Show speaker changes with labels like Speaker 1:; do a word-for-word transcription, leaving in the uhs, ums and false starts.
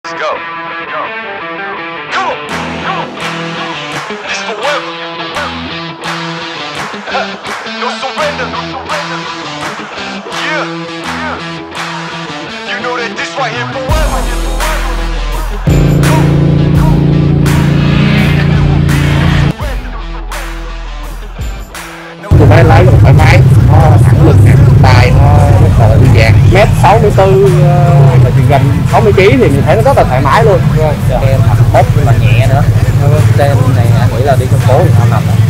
Speaker 1: Let's go. Come on. This forever. No surrender. Yeah. You know that this right here forever.
Speaker 2: Tụi bay lái thoải mái, nó thẳng lực nè, tài nó rất là dễ dàng. Mét sáu mươi tư là chỉ gần sáu mươi ký thì mình thấy nó rất là thoải mái luôn.
Speaker 3: Cái mặt bốc mà nhẹ nữa. Trên này anh nghĩ là đi trong phố thì ngon lành đó.